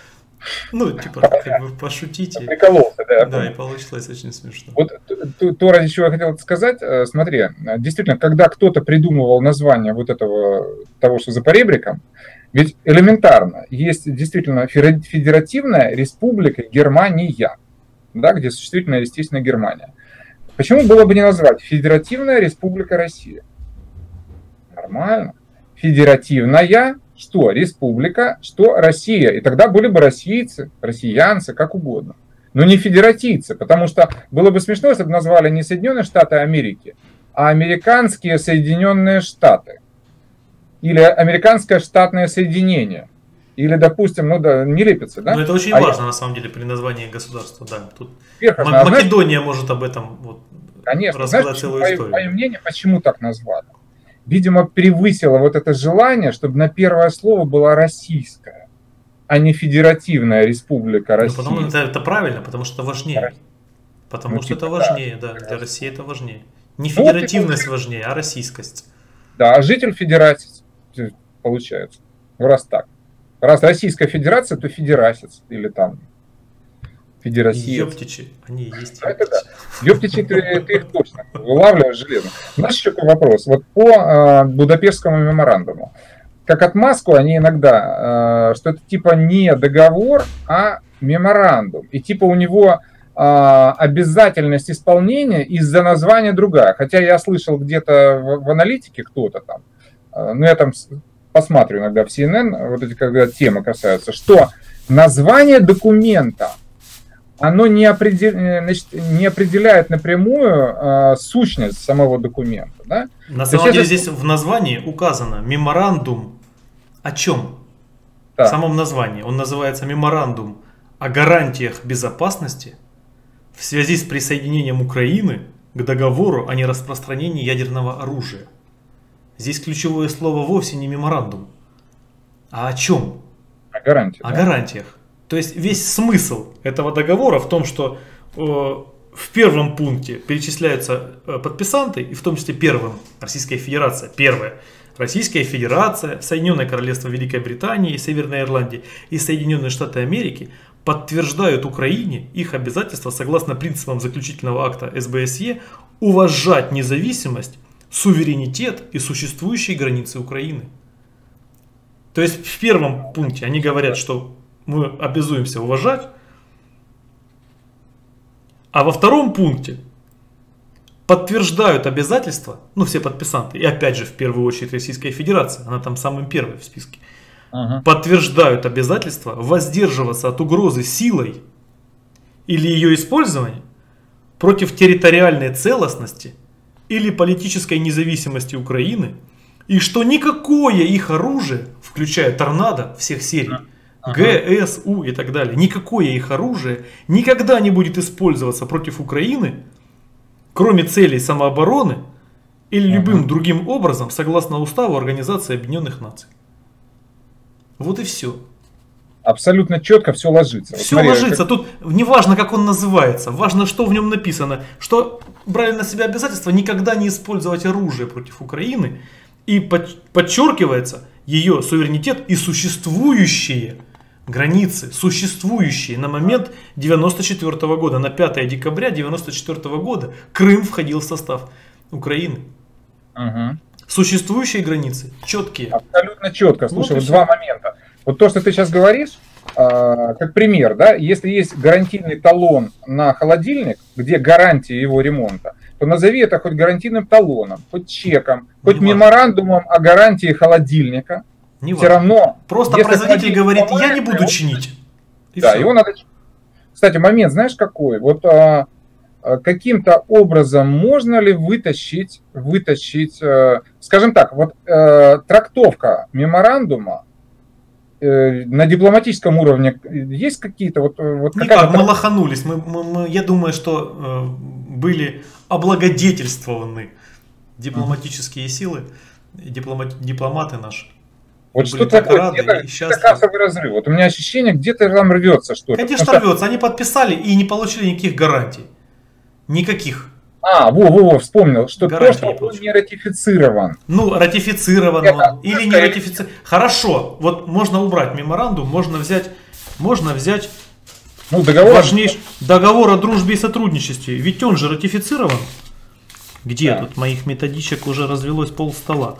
Ну, типа, как бы пошутите. Прикололся, да. Да, и получилось очень смешно. Вот то, то, ради чего я хотел сказать, смотри, действительно, когда кто-то придумывал название вот этого, того, что за поребриком, ведь элементарно, есть действительно Федеративная Республика Германия, да, где существительное, естественно, Германия. Почему было бы не назвать Федеративная Республика Россия? Нормально. Федеративная что республика, что Россия. И тогда были бы российцы, россиянцы, как угодно. Но не федеративцы, потому что было бы смешно, если бы назвали не Соединенные Штаты Америки, а американские Соединенные Штаты. Или американское штатное соединение. Или, допустим, ну да, не лепится, да? Но это очень а важно, я... на самом деле, при названии государства, да. Тут Верховно, Македония знаешь, может об этом вот конечно, рассказать знаешь, целую мое, историю. Мое мнение, почему так назвали? Видимо, превысило вот это желание, чтобы на первое слово было российское, а не Федеративная Республика России. Ну, потому, это, это правильно, потому что это важнее. Потому ну, что типа, это важнее, да, да, для России это важнее. Не федеративность ну, важнее, а российскость. Да, а житель федерасец, получается. Раз так. Раз Российская Федерация, то федерасец или там федерасиец. Ёптичи, они и есть. Это да. Ёптичи, ты, ты их точно вылавливаешь железно. Знаешь, еще какой вопрос? Вот по э, Будапештскому меморандуму, как отмазку они иногда, э, что это типа не договор, а меморандум. И типа у него э, обязательность исполнения из-за названия другая. Хотя я слышал где-то в, в аналитике кто-то там, э, ну я там посматриваю иногда в си эн эн, вот эти когда темы касаются, что название документа оно не, определ... Значит, не определяет напрямую э, сущность самого документа. Да? На самом деле это... здесь в названии указано меморандум о чем? Да. В самом названии. Он называется меморандум о гарантиях безопасности в связи с присоединением Украины к договору о нераспространении ядерного оружия. Здесь ключевое слово вовсе не меморандум, А о чем? О гарантиях. О да? гарантиях. То есть весь смысл этого договора в том, что э, в первом пункте перечисляются э, подписанты, и в том числе первым Российская Федерация. Первое. Российская Федерация, Соединенное Королевство Великой Британии, Северной Ирландии и Соединенные Штаты Америки подтверждают Украине их обязательства согласно принципам заключительного акта эс бэ эс е уважать независимость, суверенитет и существующие границы Украины. То есть в первом пункте они говорят, что мы обязуемся уважать, а во втором пункте подтверждают обязательства, ну все подписанты, и опять же в первую очередь Российская Федерация, она там самым первой в списке, uh-huh. подтверждают обязательства воздерживаться от угрозы силой или ее использования против территориальной целостности или политической независимости Украины, и что никакое их оружие, включая торнадо всех серий, uh-huh. Г, С, У и так далее, никакое их оружие никогда не будет использоваться против Украины, кроме целей самообороны или uh-huh. любым другим образом, согласно Уставу Организации Объединенных Наций. Вот и все. Абсолютно четко все ложится. Все вот смотри, ложится. как... Тут не важно, как он называется, важно, что в нем написано. Что брали на себя обязательство никогда не использовать оружие против Украины. И подчеркивается ее суверенитет и существующие границы, существующие на момент девяносто четвёртого года. На пятое декабря девяносто четвёртого года Крым входил в состав Украины. Угу. Существующие границы четкие. Абсолютно четко. Слушай, вот, вот все. два момента. Вот то, что ты сейчас говоришь, э, как пример, да, если есть гарантийный талон на холодильник, где гарантия его ремонта, то назови это хоть гарантийным талоном, хоть чеком, хоть Не меморандумом важно. О гарантии холодильника. Не все равно. Просто производитель говорит, я не буду чинить. И да, все. Его надо. Кстати, момент, знаешь какой? Вот а, каким-то образом можно ли вытащить, вытащить, а, скажем так, вот а, трактовка меморандума а, на дипломатическом уровне есть какие-то вот. вот Никак, мы лоханулись. Мы, мы, мы, я думаю, что э, были облагодетельствованы дипломатические силы, дипломати, дипломаты наши. Вот что такое, где-то, где-то кассовый разрыв. Вот у меня ощущение, где-то там рвется что-то. Конечно, что... рвется. Они подписали и не получили никаких гарантий. Никаких. А, во-во-во, вспомнил, что то, что он не ратифицирован. Ну, ратифицирован это, он или не ратифицирован. Хорошо, вот можно убрать меморандум, можно взять, можно взять ну, договор... важнейший договор о дружбе и сотрудничестве. Ведь он же ратифицирован. Где да. тут моих методичек уже развелось пол стола?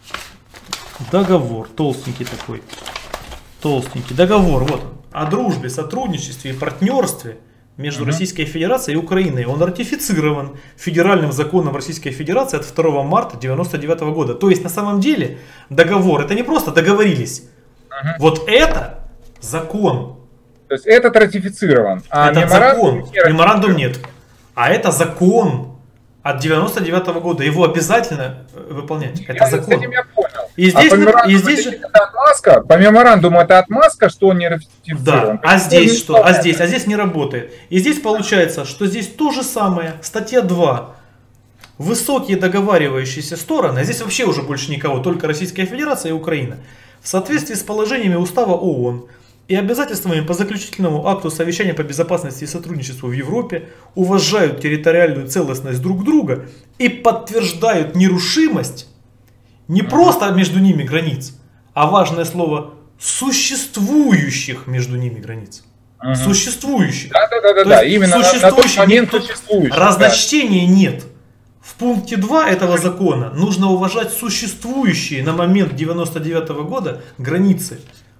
Договор, толстенький такой, толстенький договор, вот он, о дружбе, сотрудничестве и партнерстве между угу. Российской Федерацией и Украиной. Он ратифицирован федеральным законом Российской Федерации от второго марта девяносто девятого года. То есть на самом деле договор, это не просто договорились, угу. вот это закон. То есть этот ратифицирован, а это меморандум, закон, меморандум нет, а это закон. От девяносто девятого года его обязательно выполнять. Это я, закон. С этим я понял. И здесь, а и здесь же... это отмазка. По меморандуму это отмазка, что он не ратифицирован. Да, а здесь что? А здесь, а здесь не работает. И здесь получается, что здесь то же самое. Статья два. Высокие договаривающиеся стороны, а здесь вообще уже больше никого, только Российская Федерация и Украина, в соответствии с положениями Устава ООН и обязательствами по заключительному акту Совещания по безопасности и сотрудничеству в Европе уважают территориальную целостность друг друга и подтверждают нерушимость не просто между ними границ, а важное слово существующих между ними границ. Угу. Существующих. Да, да, да, да. Именно на, на тот момент существующих. Разночтения да. нет. В пункте два этого закона нужно уважать существующие на момент девяносто девятого года границы.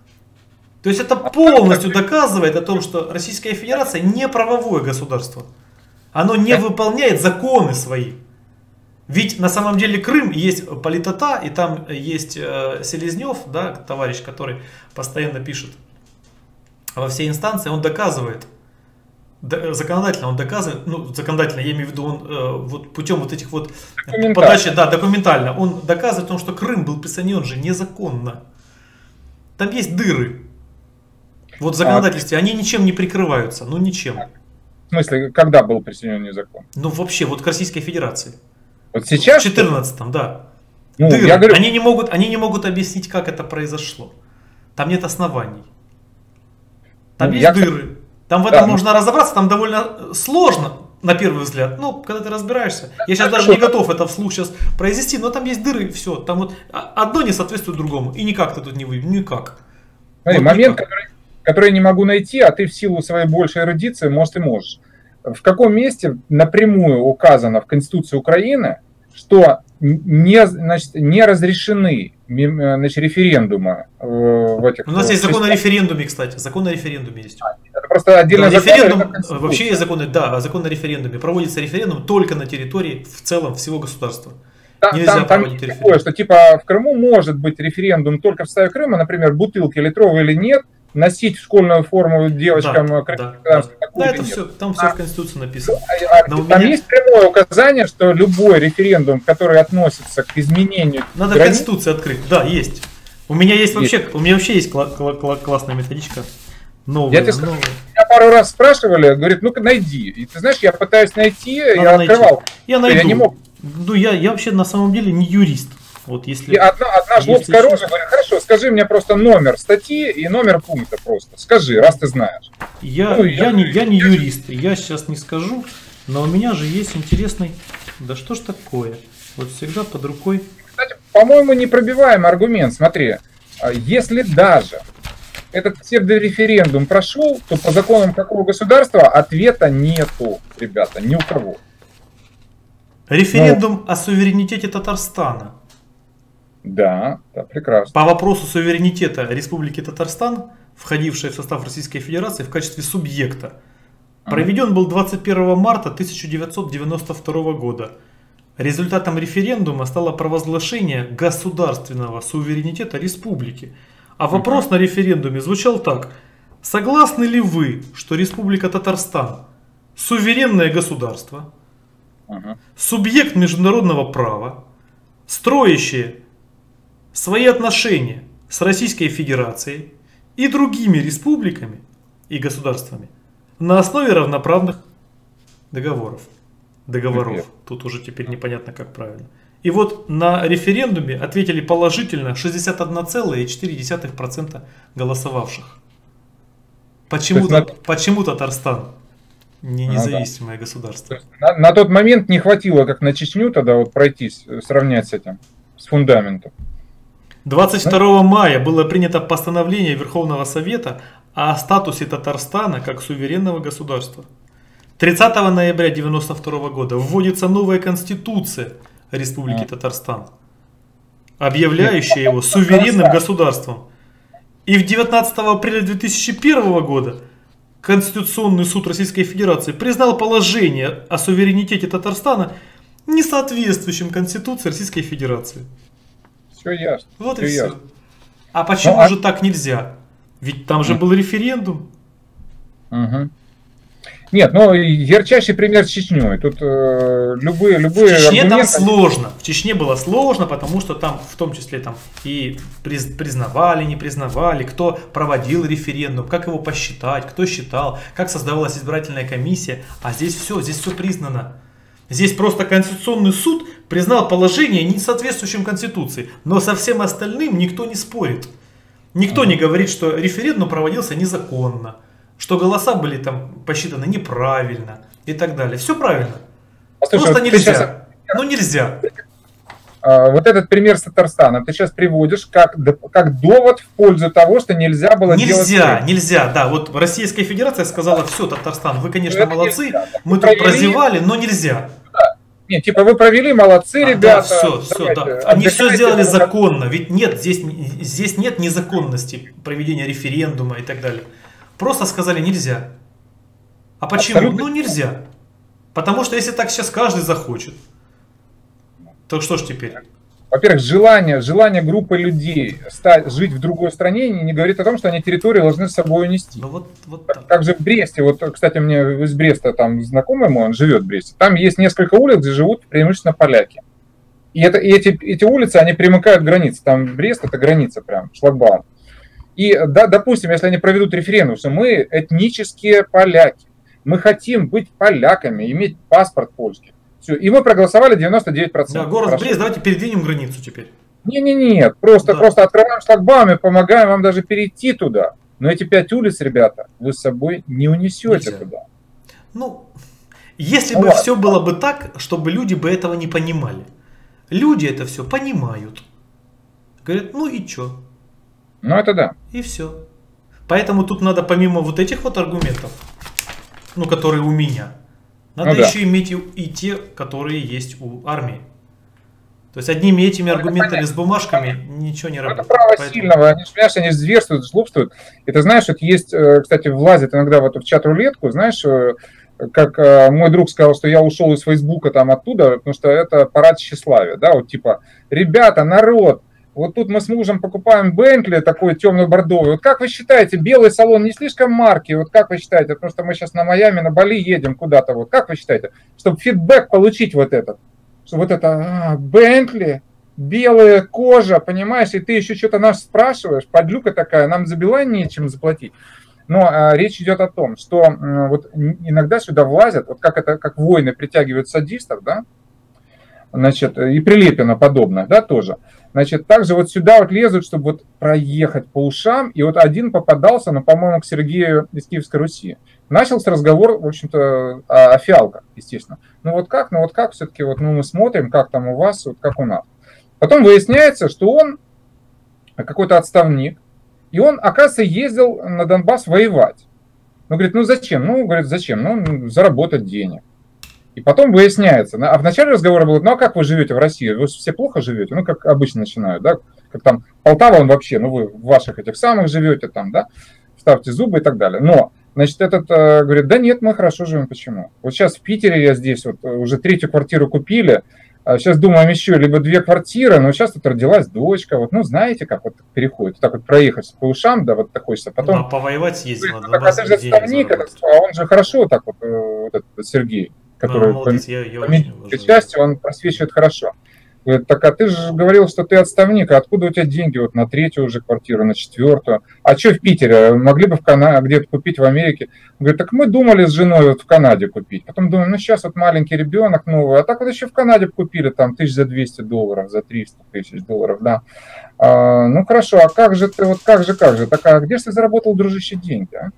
То есть это полностью доказывает о том, что Российская Федерация не правовое государство. Оно не выполняет законы свои. Ведь на самом деле Крым есть политота, и там есть э, Селезнев, да, товарищ, который постоянно пишет во все инстанции, он доказывает, да, законодательно он доказывает, ну законодательно, я имею в виду, он э, вот путем вот этих вот подачи, да, документально, он доказывает о том, что Крым был присоединен же незаконно. Там есть дыры. Вот в законодательстве, они ничем не прикрываются, ну ничем. В смысле, когда был присоединен незаконно? Ну вообще, вот к Российской Федерации. Вот сейчас? В четырнадцатом, да. Ну, Дыры. я говорю... они, не могут, они не могут объяснить, как это произошло. Там нет оснований. Там Ну, есть я, дыры. Там в этом да, можно ну... разобраться, там довольно сложно, на первый взгляд. Ну, когда ты разбираешься. Я сейчас даже не готов это вслух сейчас произнести, но там есть дыры, и все. Там вот одно не соответствует другому. И никак ты тут не выйдешь. Никак. Смотри, вот момент, никак. Который, который я не могу найти, а ты в силу своей большей эрудиции, может, и можешь. В каком месте напрямую указано в Конституции Украины, что не, значит, не разрешены, значит, референдумы в этих... У нас есть закон о референдуме, кстати. Закон о референдуме есть. Это просто отдельно да, референдум, вообще есть закон, да, закон о референдуме. Проводится референдум только на территории в целом всего государства. Там, Нельзя там, проводить там референдум. Такое, что типа в Крыму может быть референдум только в составе Крыма, например, бутылки литровые или нет, носить в школьную форму девочкам, да, да, да, да, это все, там все а, в Конституции написано. А, а, там меня... есть прямое указание, что любой референдум, который относится к изменению... Надо границ... Конституцию открыть, да, есть. У меня есть, есть. вообще, у меня вообще есть кла- кла- кла- классная методичка. Новая, я тебе скажу, меня пару раз спрашивали, говорит, ну-ка найди. И ты знаешь, я пытаюсь найти, Надо я найти. открывал. Я найду. Я не мог. Ну, я, я вообще на самом деле не юрист. Вот если, и одна, одна жлобская рожа говорит, хорошо, скажи мне просто номер статьи и номер пункта просто. Скажи, раз ты знаешь. Я, ну, я, я, не, я не юрист, я сейчас не скажу, но у меня же есть интересный... Да что ж такое? Вот всегда под рукой... Кстати, по-моему, непробиваемый аргумент. Смотри, если даже этот псевдореферендум прошел, то по законам какого государства ответа нету, ребята, ни у кого. Референдум но... о суверенитете Татарстана. Да, да, прекрасно. По вопросу суверенитета Республики Татарстан, входившей в состав Российской Федерации в качестве субъекта, проведен был двадцать первого марта тысяча девятьсот девяносто второго года. Результатом референдума стало провозглашение государственного суверенитета республики. А вопрос uh-huh. на референдуме звучал так. Согласны ли вы, что Республика Татарстан суверенное государство, uh-huh. субъект международного права, строящее свои отношения с Российской Федерацией и другими республиками и государствами на основе равноправных договоров. Договоров. Привет. Тут уже теперь непонятно, как правильно. И вот на референдуме ответили положительно шестьдесят один целых четыре десятых процента голосовавших. Почему, на... почему Татарстан не независимое а, да. государство? На, на тот момент не хватило, как на Чечню, тогда вот пройтись, сравнять с этим, с фундаментом. двадцать второго мая было принято постановление Верховного Совета о статусе Татарстана как суверенного государства. тридцатого ноября тысяча девятьсот девяносто второго года вводится новая конституция Республики Татарстан, объявляющая его суверенным государством. И в девятнадцатого апреля две тысячи первого года Конституционный суд Российской Федерации признал положение о суверенитете Татарстана несоответствующим Конституции Российской Федерации. Все ясно. Вот все и все. Ясно. А почему ну, же а... так нельзя? Ведь там же был референдум. Угу. Нет, ну ярчайший пример с Чечней. Тут э, любые, любые. В Чечне аргументы... там сложно. В Чечне было сложно, потому что там в том числе там и признавали, не признавали, кто проводил референдум, как его посчитать, кто считал, как создавалась избирательная комиссия. А здесь все, здесь все признано. Здесь просто Конституционный суд признал положение не соответствующим Конституции, но со всем остальным никто не спорит. Никто не говорит, что референдум проводился незаконно, что голоса были там посчитаны неправильно и так далее. Все правильно. Послушай, просто нельзя. Сейчас... Ну нельзя. Вот этот пример с Татарстаном ты сейчас приводишь как, как довод в пользу того, что нельзя было нельзя, делать... Нельзя, нельзя, да. Вот Российская Федерация сказала, все, Татарстан, вы, конечно, молодцы, нельзя. Мы тут провели... прозевали, но нельзя. Да. Нет, типа вы провели, молодцы, а, ребята. Да, все, все, да. Они все сделали законно. Ведь нет, здесь, здесь нет незаконности проведения референдума и так далее. Просто сказали нельзя. А почему? Абсолютно. Ну нельзя. Потому что если так сейчас каждый захочет, то что ж теперь? Во-первых, желание, желание группы людей стать, жить в другой стране не говорит о том, что они территорию должны с собой унести. Ну, вот, вот так. так же в Бресте, вот, кстати, мне из Бреста там знакомый мой, он живет в Бресте, там есть несколько улиц, где живут преимущественно поляки. И, это, и эти, эти улицы, они примыкают к границе. Там Брест это граница прям, шлагбаум. И, да, допустим, если они проведут референдум, что мы этнические поляки, мы хотим быть поляками, иметь паспорт польский. Все, и мы проголосовали девяносто девять процентов. Да, город Брест, давайте передвинем границу теперь. Не-не-не, просто, Да. просто открываем шлагбаум и помогаем вам даже перейти туда. Но эти пять улиц, ребята, вы с собой не унесете Нельзя. туда. Ну, если Ну бы ладно. все было бы так, чтобы люди бы этого не понимали. Люди это все понимают. Говорят, ну и чё? Ну это да. И все. Поэтому тут надо помимо вот этих вот аргументов, ну, которые у меня, надо Ну да. еще иметь и, и те, которые есть у армии. То есть одними этими аргументами с бумажками ничего не Это работает. право Поэтому- сильного, они, понимаешь, они зверствуют, злобствуют. И ты знаешь, вот есть, э, кстати, влазит иногда в эту в чат-рулетку, знаешь, э, как э, мой друг сказал, что я ушел из Фейсбука там оттуда, потому что это парад тщеславия, да, вот типа, ребята, народ, вот тут мы с мужем покупаем Бентли такой темно-бордовый, вот как вы считаете, белый салон не слишком марки, вот как вы считаете, потому что мы сейчас на Майами, на Бали едем куда-то, вот как вы считаете, чтобы фидбэк получить вот этот, что вот это, Бентли, белая кожа, понимаешь, и ты еще что-то нас спрашиваешь, подлюка такая, нам за Билайн нечем заплатить. Но а, речь идет о том, что м, вот иногда сюда влазят, вот как это, как войны притягивают садистов, да, значит, и Прилепина подобное, да, тоже. Значит, также вот сюда вот лезут, чтобы вот проехать по ушам, и вот один попадался, ну, по-моему, к Сергею из Киевской Руси. Начался разговор, в общем-то, о, о фиалках, естественно. Ну вот как, ну вот как все-таки, вот, ну мы смотрим, как там у вас, вот как у нас. Потом выясняется, что он какой-то отставник, и он, оказывается, ездил на Донбасс воевать. Ну, говорит, ну зачем? Ну, говорит, зачем? Ну, заработать денег. И потом выясняется, а в начале разговора было, ну а как вы живете в России? Вы все плохо живете? Ну, как обычно начинают, да? Как там Полтава, он вообще, ну вы в ваших этих самых живете там, да? Ставьте зубы и так далее. Но, значит, этот э, говорит, да нет, мы хорошо живем, почему? Вот сейчас в Питере я здесь, вот уже третью квартиру купили, а сейчас думаем еще либо две квартиры, но сейчас тут родилась дочка, вот, ну знаете, как вот переходит, так вот проехать по ушам, да, вот такой хочется, потом... Ну, а повоевать съездил, говорит, надо ну, так, а ты же отставник, а он же хорошо так вот, э, вот этот Сергей, который, ну, молодец, я, я по очень медицинской части, он просвечивает хорошо. Говорит, так а ты же говорил, что ты отставник, а откуда у тебя деньги вот на третью уже квартиру, на четвертую? А что в Питере? Могли бы в Канаде где-то купить, в Америке? Говорит, так мы думали с женой вот в Канаде купить. Потом думаем, ну сейчас вот маленький ребенок новый, а так вот еще в Канаде купили там тысяч за двести долларов, за триста тысяч долларов, да. А, ну хорошо, а как же ты, вот как же, как же? Так а где же ты заработал, дружище, деньги, а?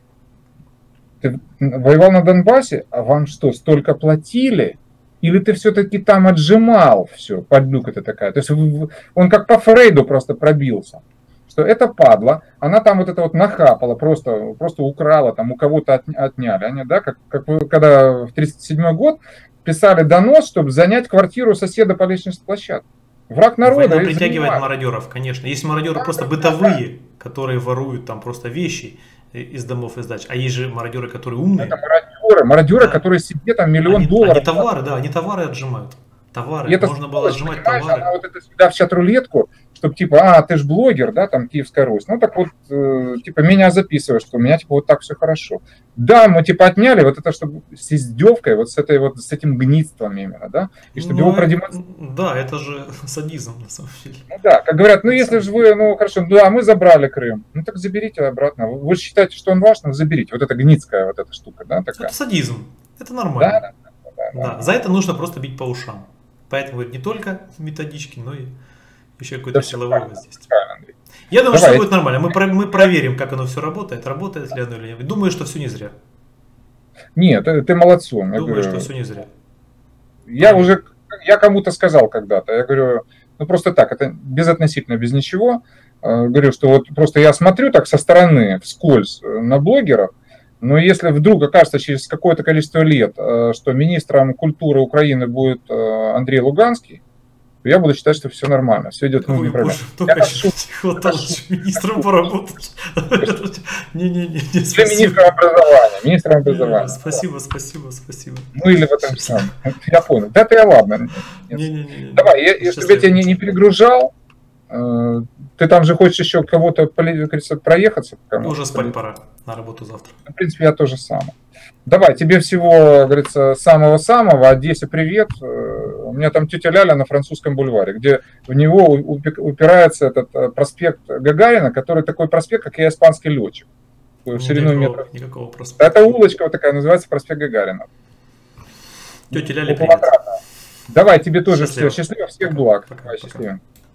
Ты воевал на Донбассе, а вам что, столько платили? Или ты все-таки там отжимал все, подлюка-то такая. То есть он как по Фрейду просто пробился. Что это падла, она там вот это вот нахапала, просто, просто украла, там у кого-то от, отняли. Они, да, как, как когда в тридцать седьмой год писали донос, чтобы занять квартиру соседа по лестничной площадке. Враг народа. Война притягивает мародеров, конечно. Есть мародеры да, просто бытовые, да. которые воруют там просто вещи из домов, из дач. А есть же мародеры, которые умные. Это мародеры, мародеры, да. которые себе там миллион они, долларов. Они товары, да, они товары отжимают. Товары, и это можно было отжимать товары. Она вот это сюда в чат-рулетку, чтобы типа, а, ты ж блогер, да, там, Киевская Русь. Ну, так вот, э, типа, меня записываешь, что у меня, типа, вот так все хорошо. Да, мы, типа, отняли вот это, чтобы с издевкой, вот с этой вот, с этим гнидством именно, да, и чтобы ну, его продемонстрировать. Да, это же садизм, на самом деле. Ну, да, как говорят, ну, если же вы, ну, хорошо, да, мы забрали Крым, ну, так заберите обратно. Вы, вы считаете, что он ваш, ну, заберите. Вот эта гнидская вот эта штука, да, такая. Это садизм, это нормально. Да, да, да, да, да. да. За это нужно просто бить по ушам. Поэтому не только методички, но и еще какое-то да, силовое воздействие. Я думаю, Давай. что будет нормально. Мы, про, мы проверим, как оно все работает. Работает ли оно или нет. Думаю, что все не зря. Нет, ты, ты молодцом. Думаю, говорю, что все не зря. Я Правильно. уже, я кому-то сказал когда-то, я говорю, ну просто так, это безотносительно, без ничего. Говорю, что вот просто я смотрю так со стороны, вскользь на блогеров, но если вдруг окажется через какое-то количество лет, что министром культуры Украины будет Андрей Луганский, то я буду считать, что все нормально, все идет ну, неправильно. Только не хватало министром поработать. Не-не-не. Или министром образования. Министром образования. Спасибо, спасибо, спасибо. Ну или в этом самом. Я понял. Да, это я ладно. Давай, если я тебя не перегружал, ты там же хочешь еще кого-то проехаться? Уже спать пора, на работу завтра. В принципе, я то же самое. Давай, тебе всего, говорится, самого-самого. Одессе привет. У меня там тетя Ляля на Французском бульваре, где в него упирается этот проспект Гагарина, который такой проспект, как и испанский летчик. В ширину метров. Никакого проспекта. Это улочка вот такая, называется проспект Гагарина. Тетя Ляля, привет. Давай, тебе тоже счастливо, счастливо всех благ. Давай, счастливо.